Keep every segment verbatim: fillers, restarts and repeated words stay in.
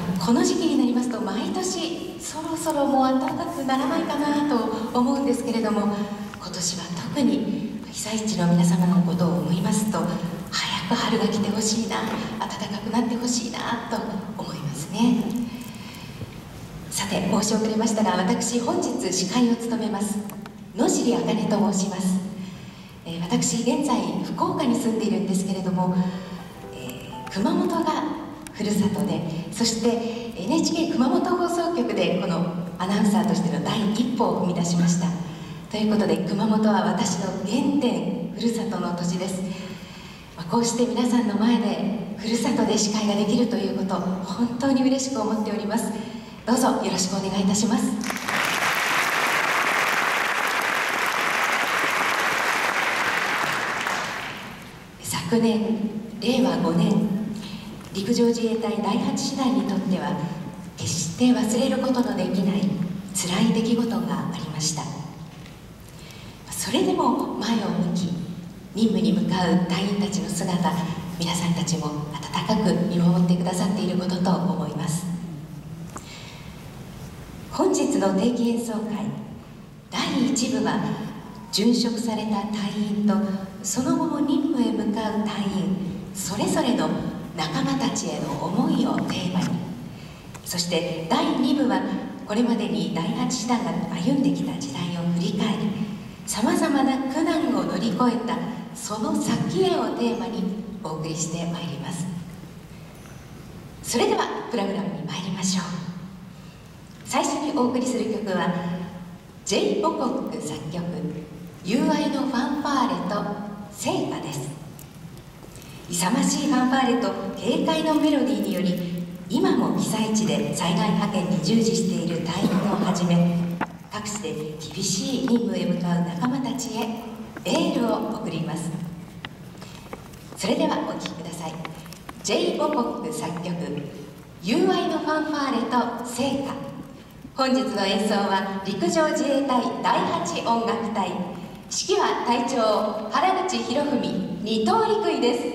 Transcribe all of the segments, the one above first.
この時期になりますと毎年そろそろもう暖かくならないかなと思うんですけれども、今年は特に被災地の皆様のことを思いますと、早く春が来てほしいな、暖かくなってほしいなと思いますね。さて、申し遅れましたが、私本日司会を務めます野尻茜と申します。えー、私現在福岡に住んでいるんですけれども、えー、熊本がふるさとで、そして エヌエイチケー 熊本放送局でこのアナウンサーとしての第一歩を踏み出しました。ということで、熊本は私の原点、ふるさとの土地です。まあ、こうして皆さんの前でふるさとで司会ができるということ、本当に嬉しく思っております。どうぞよろしくお願いいたします。昨年れいわごねん、陸上自衛隊だいはち師団にとっては決して忘れることのできない辛い出来事がありました。それでも前を向き任務に向かう隊員たちの姿、皆さんたちも温かく見守ってくださっていることと思います。本日の定期演奏会だいいち部は、殉職された隊員とその後も任務へ向かう隊員それぞれの仲間たちへの思いをテーマに、そしてだいに部はこれまでにだいはち師団が歩んできた時代を振り返り、さまざまな苦難を乗り越えたその先へをテーマにお送りしてまいります。それではプログラムに参りましょう。最初にお送りする曲は ジェイ ボコック作曲、友愛のファンファーレと聖歌です。勇ましいファンファーレと軽快のメロディーにより、今も被災地で災害派遣に従事している隊員をはじめ、各地で厳しい任務へ向かう仲間たちへエールを送ります。それではお聴きください。 ジェイ ボコック作曲、友愛のファンファーレと聖歌。本日の演奏は陸上自衛隊だいはち音楽隊、指揮は隊長原口博文、二等陸尉です。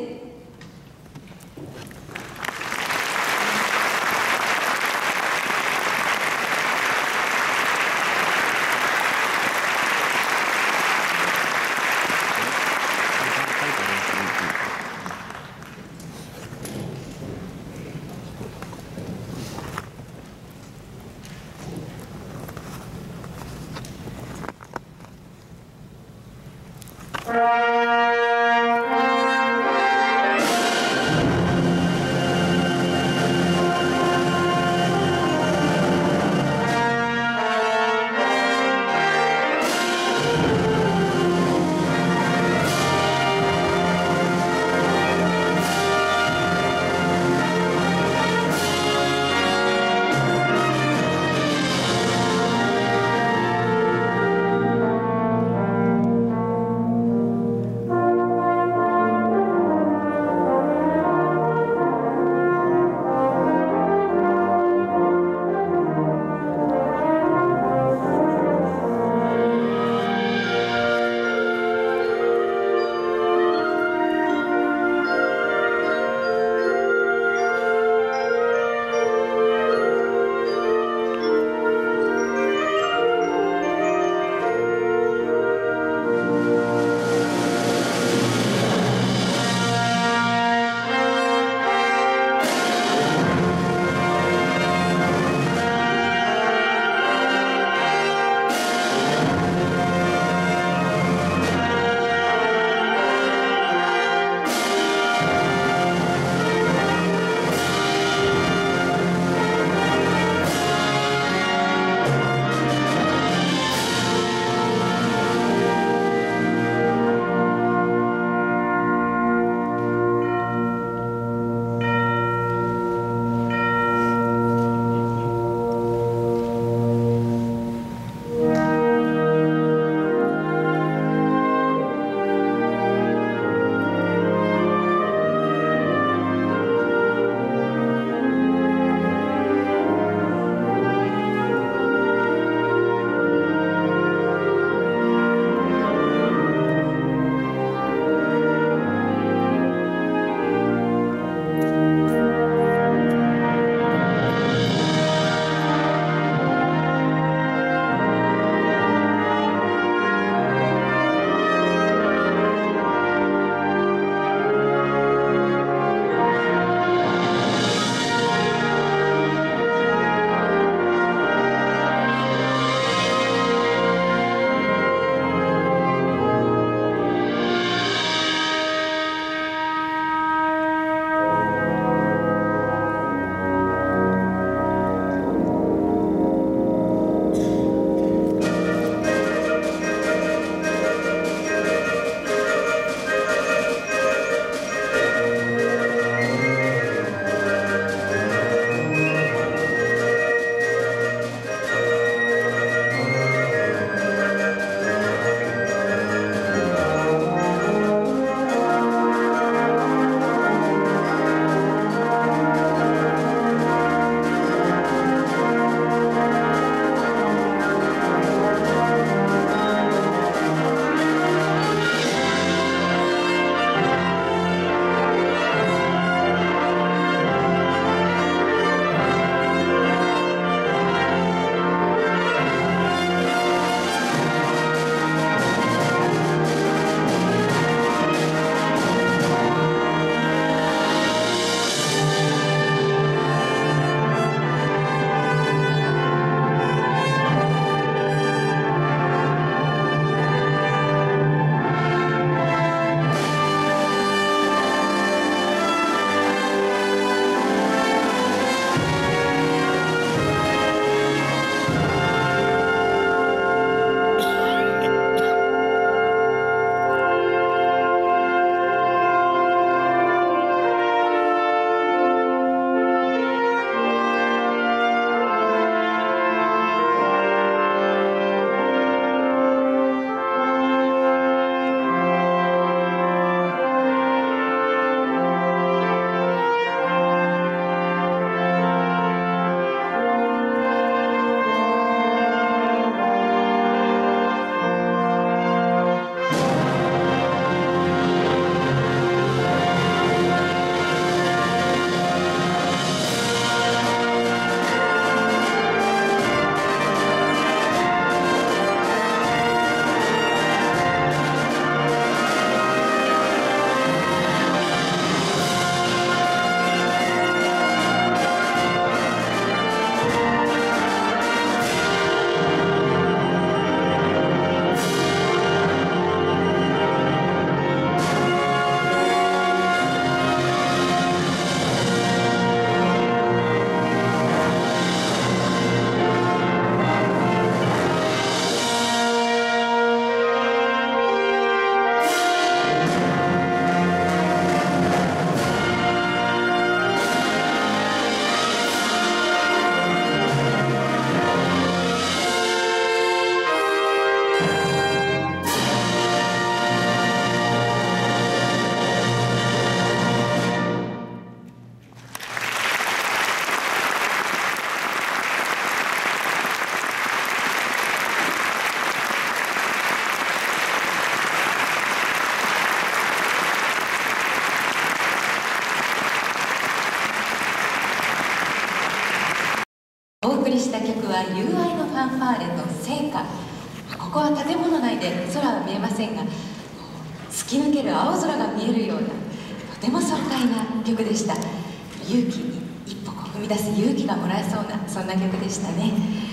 お送りした曲は友愛のファンファーレと聖歌。ここは建物内で空は見えませんが、突き抜ける青空が見えるようなとても爽快な曲でした。勇気に一歩こう踏み出す勇気がもらえそうな、そんな曲でしたね。